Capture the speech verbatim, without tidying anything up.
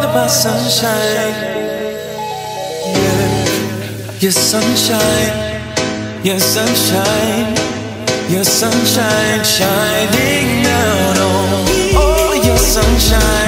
my sunshine. Yeah, your sunshine, your sunshine, your sunshine shining down on. Oh, your sunshine.